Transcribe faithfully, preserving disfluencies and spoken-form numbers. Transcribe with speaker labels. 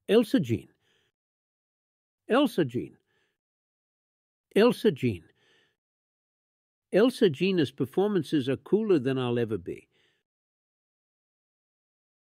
Speaker 1: Elsa Jean. Elsa Jean. Elsa Jean. Elsa Jean's performances are cooler than I'll ever be.